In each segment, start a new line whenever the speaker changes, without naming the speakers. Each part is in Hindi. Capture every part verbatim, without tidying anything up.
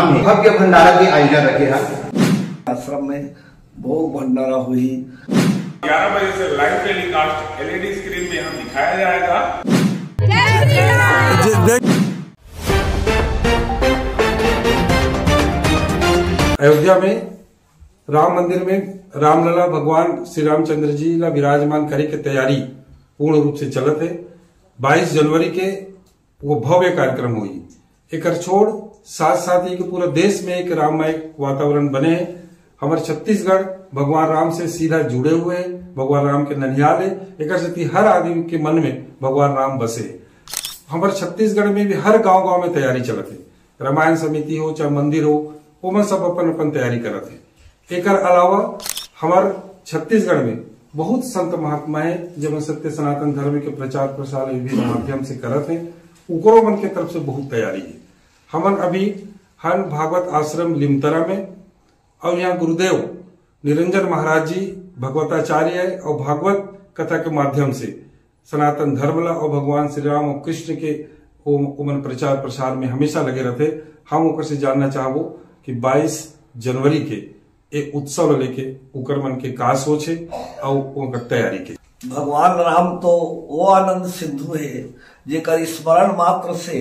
ग्राम में भव्य भंडारा के आयोजन रखे हैं।
आश्रम में भोग भंडारा हुई।
ग्यारह बजे से लाइव टेलीकास्ट एलईडी स्क्रीन में हम दिखाया जाएगा।
अयोध्या में राम मंदिर में रामलला भगवान श्री रामचंद्र जी ला विराजमान करे के तैयारी पूर्ण रूप से चलत है। बाईस जनवरी के वो भव्य कार्यक्रम हुई। एक छोड़ साथ साथ ही के पूरा देश में एक राममय वातावरण बने है। हमारे छत्तीसगढ़ भगवान राम से सीधा जुड़े हुए हैं। भगवान राम के ननिहाल है। एक साथ हर आदमी के मन में भगवान राम बसे। हमारे छत्तीसगढ़ में भी हर गांव गांव में तैयारी चलत है। रामायण समिति हो चाहे मंदिर हो, वो सब अपन अपन तैयारी करत है। एक अलावा हमारे छत्तीसगढ़ में बहुत संत महात्मा है जब सत्य सनातन धर्म के प्रचार प्रसार विभिन्न माध्यम से करत हैं। उकरो मन के तरफ से बहुत तैयारी है। हमन अभी हन भागवत आश्रम लिमतरा में और यहाँ गुरुदेव निरंजन महाराज जी भगवताचार्य है और भागवत कथा के माध्यम से सनातन धर्म ला और भगवान श्री राम और कृष्ण के उमन प्रचार प्रसार में हमेशा लगे रहते। हम ओकर से जानना चाहबो कि बाईस जनवरी के एक उत्सव लेके उकर मन के का सोचे और उनका तैयारी के।
भगवान राम तो वो आनंद सिंधु है जेकर स्मरण मात्र से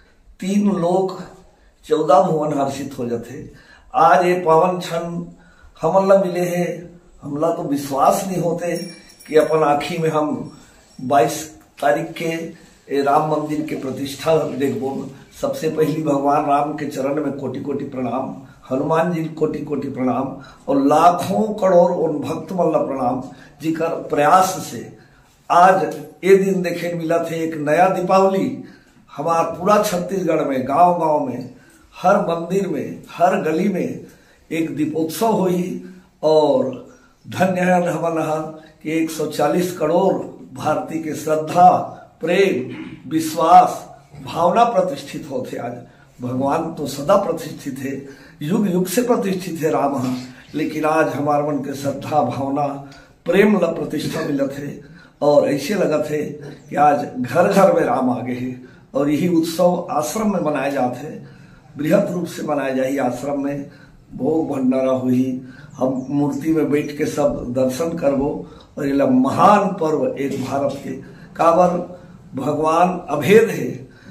तीन लोक चौदह भुवन हर्षित हो जाते। आज ये पावन क्षण हमन ला मिले है। हमला तो विश्वास नहीं होते कि अपन आँखी में हम बाईस तारीख के राम मंदिर के प्रतिष्ठा देखबो। सबसे पहली भगवान राम के चरण में कोटि कोटि प्रणाम, हनुमान जी कोटि कोटि प्रणाम और लाखों करोड़ उन भक्त मल्ला प्रणाम जिकर प्रयास से आज ये दिन देखे मिला थे। एक नया दीपावली हमार पूरा छत्तीसगढ़ में गांव गांव में हर मंदिर में हर गली में एक दीपोत्सव हुई। और धन्य है हमन कि एक सौ चालीस करोड़ भारतीय के श्रद्धा प्रेम विश्वास भावना प्रतिष्ठित होते। आज भगवान तो सदा प्रतिष्ठित है, युग युग से प्रतिष्ठित है राम, लेकिन आज हमारे मन के श्रद्धा भावना प्रेम ला प्रतिष्ठा मिलत है। और ऐसे लगत है कि आज घर घर में राम आगे है। और यही उत्सव आश्रम में मनाए जाते हैं, बृहद रूप से मनाए जाए। आश्रम में भोग भंडारा हुई। हम मूर्ति में बैठ के सब दर्शन करबो। और ये महान पर्व एक भारत के काबर भगवान अभेद है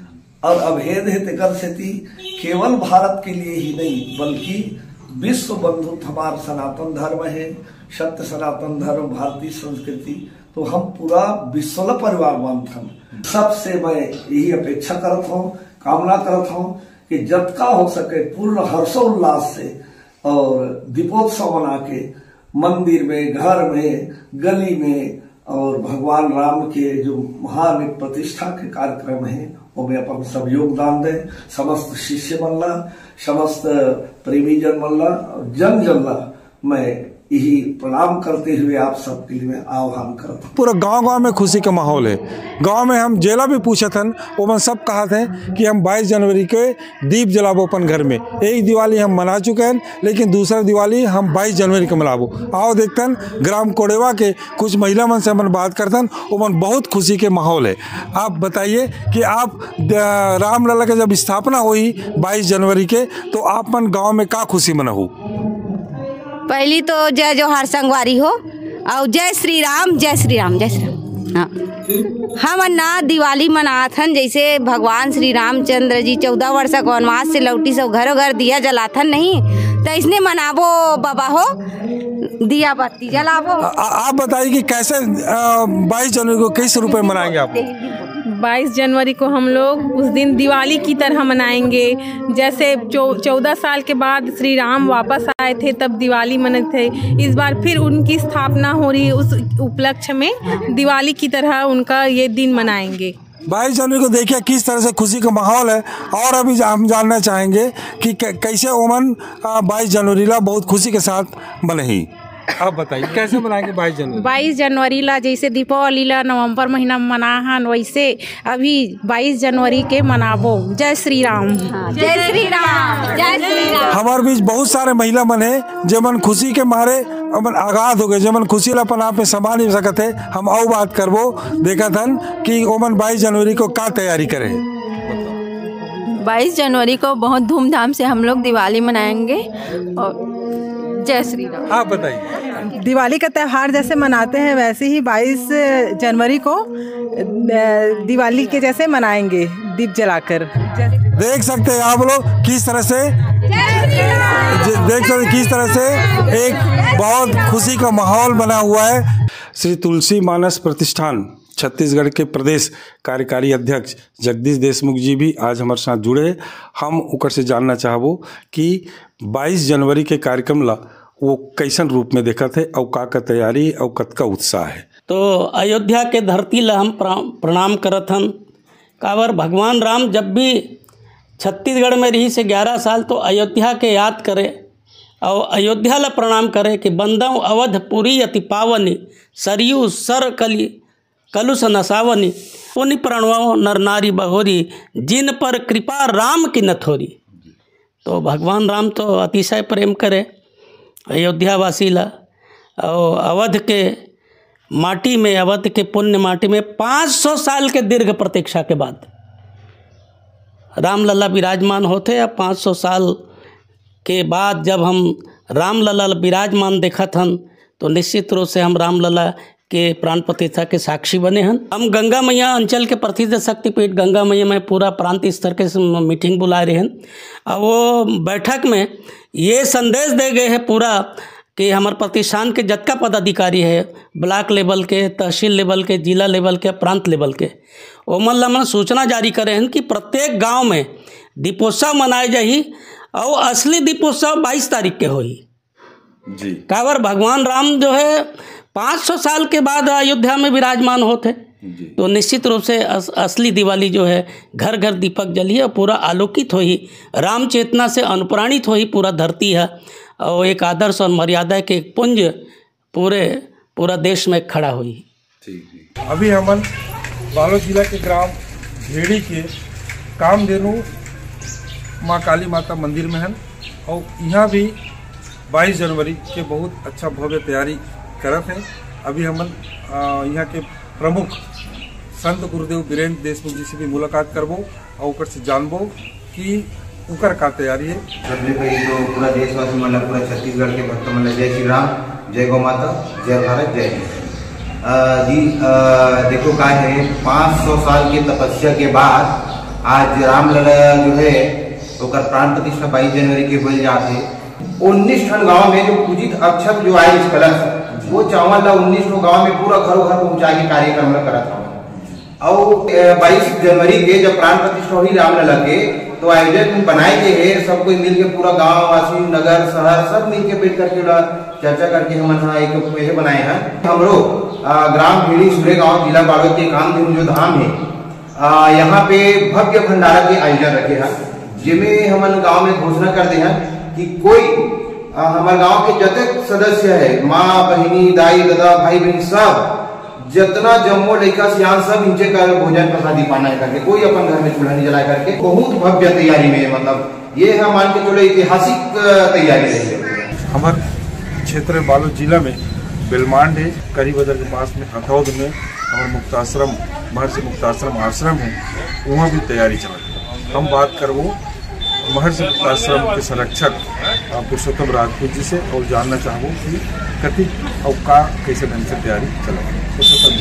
और अभेद है तेकर सेती केवल भारत के लिए ही नहीं बल्कि विश्व बंधु हमार सनातन धर्म है। सत्य सनातन धर्म भारतीय संस्कृति तो हम पूरा विश्व परिवार मानते हैं। सबसे मैं यही अपेक्षा करता हूँ, कामना करता हूँ कि जतका हो सके पूर्ण हर्षोल्लास से और दीपोत्सव मना के मंदिर में घर में गली में और भगवान राम के जो महान एक प्रतिष्ठा के कार्यक्रम है वो में अपन सब योगदान दें। समस्त शिष्य मल्ला, समस्त प्रेमी जन मल्ला, जन जल्ला मैं यही प्रणाम करते हुए आप सबके लिए मैं आह्वान करता हूँ।
पूरा गांव गांव में खुशी का माहौल है। गांव में हम जेला भी पूछे थे वो मैं सब कहा थे कि हम बाईस जनवरी के दीप जलाबो अपन घर में। एक दिवाली हम मना चुके हैं लेकिन दूसरा दिवाली हम बाईस जनवरी को मनाबो। आओ देखते हैं ग्राम कोडेवा के कुछ महिला मन से अपन बात करते हैं। वो मन बहुत खुशी के माहौल है। आप बताइए कि आप रामलला के जब स्थापना हुई बाईस जनवरी के तो आप मन गाँव में का खुशी मनाहू?
पहली तो जय जोहार संगवारी हो और जय श्री राम जय श्री राम जय श्री राम। हाँ, हम ना दिवाली मनाथन जैसे भगवान श्री रामचंद्र जी चौदह वर्ष का वनवास से लौटी सब घरों घर दिया जलाथन नहीं तो इसने मनाबो बाबा हो दिया बत्ती जलाबो।
आप बताइए कि कैसे बाईस जनवरी को कैसे रुपए मनाएंगे आप?
बाईस जनवरी को हम लोग उस दिन दिवाली की तरह मनाएंगे। जैसे चौदह साल के बाद श्री राम वापस आए थे तब दिवाली मनाते थे। इस बार फिर उनकी स्थापना हो रही है, उस उपलक्ष्य में दिवाली की तरह उनका ये दिन मनाएंगे।
बाईस जनवरी को देखिए किस तरह से खुशी का माहौल है। और अभी हम जानना चाहेंगे कि कैसे ओमन बाईस जनवरी ला बहुत खुशी के साथ मनाही। आप बताइए कैसे मनाएंगे बाईस जनवरी?
बाईस जनवरी ला जैसे दीपावली ला नवंबर महीना में मनाहन वैसे अभी बाईस जनवरी के मनाबो। जय श्री राम जय श्री राम जय श्री राम।
हमारे बीच बहुत सारे महिला मन है जमन खुशी के मारे अपन आगाध हो गए, जमन खुशी ला अपन आप में संभाल नहीं सकते। हम और बात करबो देखा थन कि ओमन बाईस जनवरी को का तैयारी करे।
बाईस जनवरी को बहुत धूमधाम से हम लोग दिवाली मनाएंगे। और जय श्री राम।
आप बताइए।
दिवाली का त्यौहार जैसे मनाते हैं वैसे ही बाईस जनवरी को दिवाली के जैसे मनाएंगे, दीप जलाकर।
देख सकते हैं आप लोग किस तरह से देख सकते हैं किस तरह से एक बहुत खुशी का माहौल बना हुआ है। श्री तुलसी मानस प्रतिष्ठान छत्तीसगढ़ के प्रदेश कार्यकारी अध्यक्ष जगदीश देशमुख जी भी आज हमारे साथ जुड़े। हम उकर से जानना चाहबो कि बाईस जनवरी के कार्यक्रम ला वो कैसन रूप में देखा थे और का का तैयारी और कतका उत्साह है।
तो अयोध्या के धरती ला हम प्रणाम करत हन। काबर भगवान राम जब भी छत्तीसगढ़ में रही से ग्यारह साल तो अयोध्या के याद करे और अयोध्या ला प्रणाम करे कि बंदव अवधपुरी अति पावनी सरयू सर कली कलुष नसावनी पुनि प्रणवो नर नारी बहोरी जिन पर कृपा राम की न थोरी। तो भगवान राम तो अतिशय प्रेम करे अयोध्यावासी ला और अवध के माटी में, अवध के पुण्य माटी में पाँच सौ साल के दीर्घ प्रतीक्षा के बाद रामलला विराजमान होते। अब पाँच सौ साल के बाद जब हम रामलला विराजमान देखत हन तो निश्चित रूप से हम रामलला के प्राण प्रतिष्ठा के साक्षी बने हैं। हम गंगा मैया अंचल के प्रसिद्ध शक्तिपीठ गंगा मैया में पूरा प्रांत स्तर के मीटिंग बुलाए रहे हैं और वो बैठक में ये संदेश दे गए हैं पूरा कि हमारे प्रतिष्ठान के जतका पदाधिकारी है ब्लॉक लेवल के, तहसील लेवल के, जिला लेवल के, प्रांत लेवल के, वो मतलब सूचना जारी करे हैं कि प्रत्येक गांव में दीपोत्सव मनाए जाही और असली दीपोत्सव बाईस तारीख के होई जी। काबर भगवान राम जो है पाँच सौ साल के बाद अयोध्या में विराजमान होते तो निश्चित रूप से अस, असली दिवाली जो है घर घर दीपक जली और पूरा आलोकित होई, राम चेतना से अनुप्राणित होई पूरा धरती है और एक आदर्श और मर्यादा के एक पुंज पूरे पूरा देश में खड़ा हुई।
अभी हमन बालोद जिला के ग्राम भेड़ी के कामधेनु माँ काली माता मंदिर में हैं और यहाँ भी बाईस जनवरी के बहुत अच्छा भव्य तैयारी करत है। अभी हमन यहाँ के प्रमुख संत गुरुदेव वीरेंद्र देशमुख जी से भी मुलाकात करबो और उकर से जानबो कि उकर का तैयारी है।
सबसे पहले तो पूरा देशवासी मतलब पूरा छत्तीसगढ़ के भक्त मतलब जय श्री राम, जय गौ माता, जय भारत, जय हिंद। जी आ, देखो का है पाँच सौ साल की तपस्या के बाद आज रामलला जो है उकर प्राण प्रतिष्ठा बाईस जनवरी के हो जाते। उन्नीस ठन गाँव में जो पूजित अक्षत जो आये इस कलश वो चावल ला उन्नीस गाँव में पूरा घर घर पहुँचा के कार्यक्रम करा था। और बाईस जनवरी के जब प्राण प्रतिष्ठा हुई रामलला के तो आयोजन बनाए गए है, सब कोई मिलके पूरा गांव वासी नगर शहर सब मिलके बैठ करके चर्चा करके हम एक पहले बनाए हैं। हमरो ग्राम भेड़ी सूर्य गांव जिला बालोद के कामधेनु जो धाम है यहाँ पे भव्य भंडारा के आयोजन रखे हैं, जिसमें हम गाँव में घोषणा कर दे हैं कि कोई हमारे गांव के जतक सदस्य है माँ बहिनी दाई दादा भाई बहन सब जितना जम्मो लड़का सियान सब नीचे कर भोजन प्रसादी पाना करके कोई अपन घर में चूल्हा नहीं जला करके बहुत भव्य तैयारी में मतलब ये है मान के चलो ऐतिहासिक तैयारी रही है।
हमारे क्षेत्र बालोद जिला में बेलमांड है, करी बाजार के पास में हथौद में हमारे मुक्ताश्रम महर्षि मुक्ताश्रम आश्रम है, वहाँ भी तैयारी चल रही है। हम बात करवो महर्षि मुक्ताश्रम के संरक्षक पुरुषोत्तम राजपूत जी से और जानना चाहूँ कि कति और का कैसे ढंग से तैयारी चल रही है। पुरुषोत्तम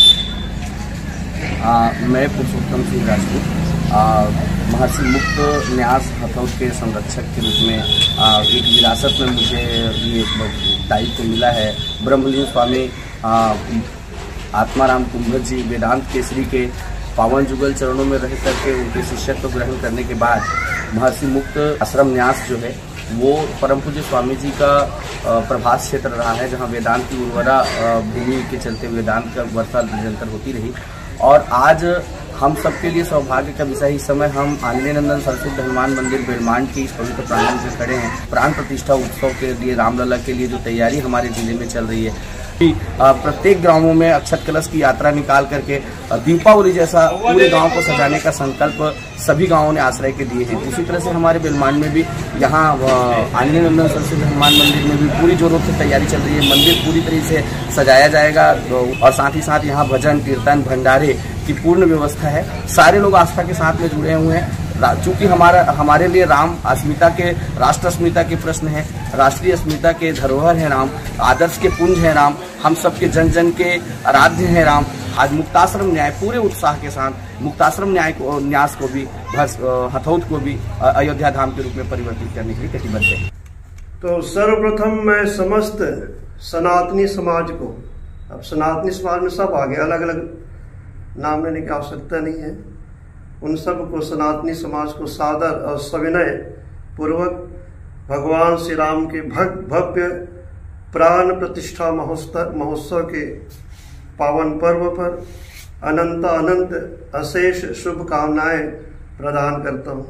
जी,
मैं पुरुषोत्तम सिंह राजपूत महर्षि मुक्त न्यास हथौद के संरक्षक के रूप में आ, एक विरासत में मुझे ये दायित्व मिला है। ब्रह्मलीन स्वामी आत्माराम कुंभर जी वेदांत केसरी के पावन जुगल चरणों में रह करके उनके शिष्यत्व ग्रहण करने के बाद महर्षि मुक्त आश्रम न्यास जो है वो परम पूज्य स्वामी जी का प्रभास क्षेत्र रहा है, जहाँ वेदांत की उर्वरा भूमि के चलते वेदांत का वर्षा निरंतर होती रही। और आज हम सबके लिए सौभाग्य का विषय इस समय हम आंजनेय नंदन सरस्वती हनुमान मंदिर बेलमांड के इस पवित्र प्रांगण में खड़े हैं। प्राण प्रतिष्ठा उत्सव के लिए रामलला के लिए जो तैयारी हमारे जिले में चल रही है, प्रत्येक गांवों में अक्षत कलश की यात्रा निकाल करके दीपावली जैसा पूरे गांव को सजाने का संकल्प सभी गांवों ने आश्रय के दिए हैं। उसी तरह से हमारे बेलमांड में भी यहाँ आंजनेय नंदन सरस्वती हनुमान मंदिर में भी पूरी जोरों से तैयारी चल रही है। मंदिर पूरी तरह से सजाया जाएगा और साथ ही साथ यहाँ भजन कीर्तन भंडारे की पूर्ण व्यवस्था है। सारे लोग आस्था के साथ में जुड़े हुए हैं। चूंकि हमारा हमारे लिए राम अस्मिता के राष्ट्र अस्मिता के प्रश्न है, राष्ट्रीय अस्मिता के धरोहर है राम, आदर्श के पुंज है राम, हम सबके जन जन के आराध्य हैं राम। आज मुक्ताश्रम न्याय पूरे उत्साह के साथ मुक्ताश्रम न्याय को न्यास को भी हथौद को भी अयोध्या धाम के रूप में परिवर्तित करने के लिए कटिबद्ध है।
तो सर्वप्रथम मैं समस्त सनातनी समाज को, अब सनातनी समाज में सब आ गए, अलग अलग नाम लेने की आवश्यकता नहीं है, उन सब को सनातनी समाज को सादर और सविनय पूर्वक भगवान श्री राम के भव्य प्राण प्रतिष्ठा महोत्सव महोत्सव के पावन पर्व पर अनंत अनंत अशेष शुभकामनाएं प्रदान करता हूँ।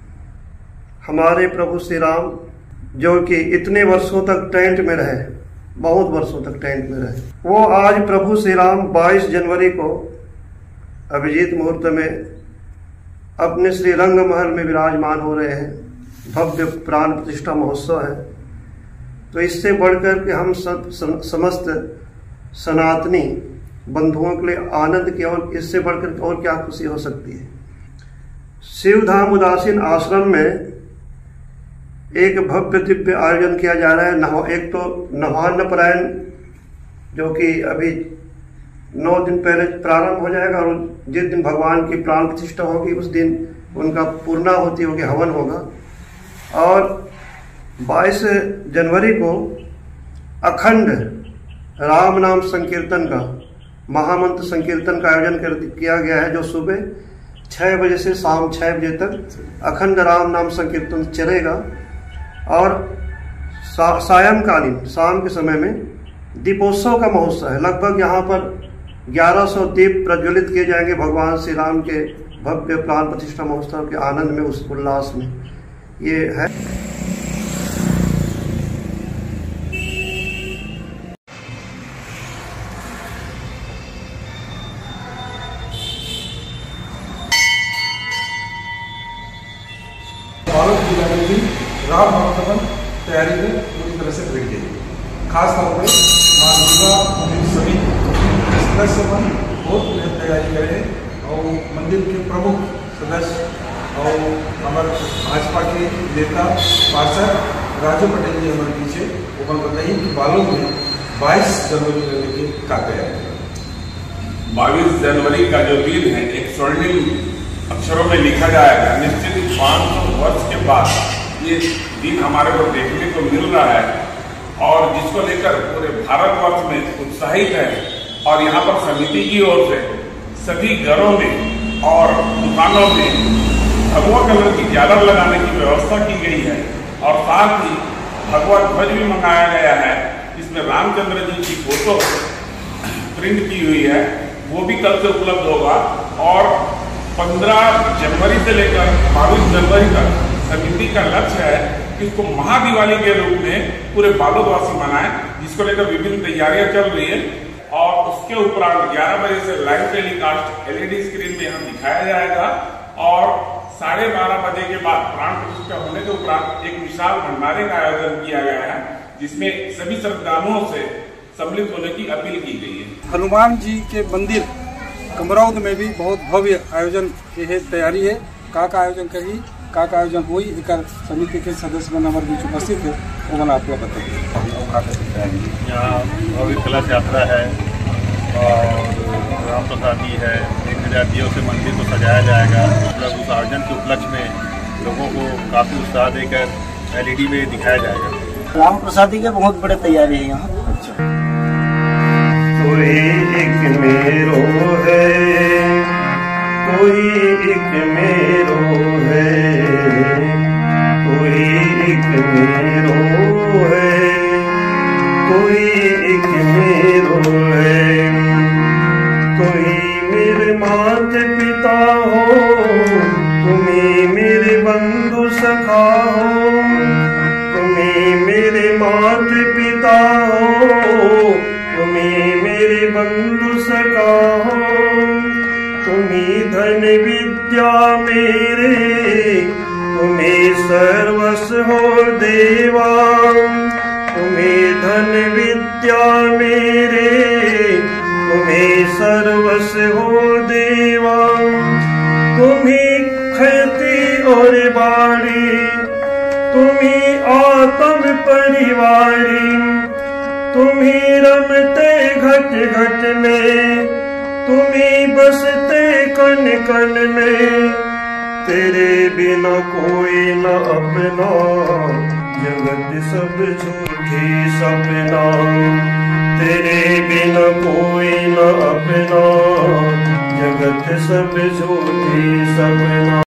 हमारे प्रभु श्री राम जो कि इतने वर्षों तक टेंट में रहे, बहुत वर्षों तक टेंट में रहे, वो आज प्रभु श्री राम बाईस जनवरी को अभिजीत मुहूर्त में अपने श्री रंग महल में विराजमान हो रहे हैं। भव्य प्राण प्रतिष्ठा महोत्सव है, तो इससे बढ़कर के हम सब समस्त सनातनी बंधुओं के लिए आनंद की और इससे बढ़कर और क्या खुशी हो सकती है। शिवधाम उदासीन आश्रम में एक भव्य दिव्य आयोजन किया जा रहा है। नव एक तो नवान्न परायण जो कि अभी नौ दिन पहले प्रारंभ हो जाएगा और जिस दिन भगवान की प्राण प्रतिष्ठा होगी उस दिन उनका पूर्णाहुति होगी, हवन होगा। और बाईस जनवरी को अखंड राम नाम संकीर्तन का महामंत्र संकीर्तन का आयोजन कर किया गया है, जो सुबह छः बजे से शाम छः बजे तक अखंड राम नाम संकीर्तन चलेगा। और सा, सायंकालीन शाम के समय में दीपोत्सव का महोत्सव है। लगभग यहाँ पर ग्यारह सौ दीप प्रज्वलित किए जाएंगे भगवान श्री राम के भव्य प्राण प्रतिष्ठा महोत्सव के आनंद में, उस उल्लास में ये है।
राम भक्तगण तैयारी में पूरी तरह से बैठ गई। खास तौर पर माँ दुर्गा सभी सदस्यगण बहुत तैयारी करें और मंदिर के प्रमुख सदस्य और हमारे भाजपा के नेता पार्षद राजू पटेल जी हमारे पीछे, वो बताइए कि बालों में बाईस जनवरी को लेकर क्या तैयारी।
बाईस जनवरी का जो दिन है एक स्वर्णिम अक्षरों में लिखा जाएगा। निश्चित ही पाँच सौ वर्ष के बाद ये दिन हमारे को देखने को मिल रहा है और जिसको लेकर पूरे भारतवर्ष में उत्साहित है। और यहाँ पर समिति की ओर से सभी घरों में और दुकानों में भगवा कलर की झालर लगाने की व्यवस्था की गई है और साथ ही भगवा ध्वज भी मंगाया गया है, जिसमें रामचंद्र जी की फोटो प्रिंट की हुई है, वो भी कल से उपलब्ध होगा। और पंद्रह जनवरी से लेकर बाईस जनवरी तक समिति का लक्ष्य है कि इसको महादिवाली के रूप में पूरे बालोदवासी मनाएं, जिसको लेकर विभिन्न तैयारियां चल रही है। और उसके उपरांत ग्यारह बजे से लाइव टेलीकास्ट एलईडी स्क्रीन में यहाँ दिखाया जाएगा और साढ़े बारह बजे के बाद प्राण प्रतिष्ठा होने के उपरांत एक विशाल भंडारे का आयोजन किया गया है, जिसमें सभी श्रद्धालुओं से सम्मिलित होने की अपील की गई है।
हनुमान जी के मंदिर कमरौद में भी बहुत भव्य आयोजन की तैयारी है। का का आयोजन करी का का आयोजन हुई एक समिति के सदस्य बन हमारे बीच उपस्थित है, वो मैंने आपको बताइए।
यहाँ भव्य कलश यात्रा है और राम प्रसादी है, एक दियों से मंदिर को सजाया जाएगा। मतलब उस आयोजन के उपलक्ष्य में लोगों को काफ़ी उत्साह देकर एलईडी में दिखाया जाएगा।
राम प्रसादी के बहुत बड़े तैयारी है यहाँ।
अच्छा, कोई एक मेरो है, कोई एक मेरो है, कोई एक मेरो है, कोई एक मेरो है, कोई मेरे माता पिता हो, तुम्हें मेरे बंधु सखा हो, तुम्हें मेरे माता पिता हो, तुम्हें मेरे बंधु सखा हो, तुम्हें धन विद्या मेरे, तुम्हें सर्वस्व हो देवा, तुम्हें धन विद्या मेरे, तुम्हें सर्वस्व हो देवा, तुम्हें ख्याति
और बाड़ी, तुम्ही आत्म परिवारी, तुम्ही रमते घट घट में, तुम्ही बसते कण कण में, तेरे बिना कोई न अपना, जगत सब झूठी सपना, तेरे बिना कोई न अपना, जगत सब झूठी सपना।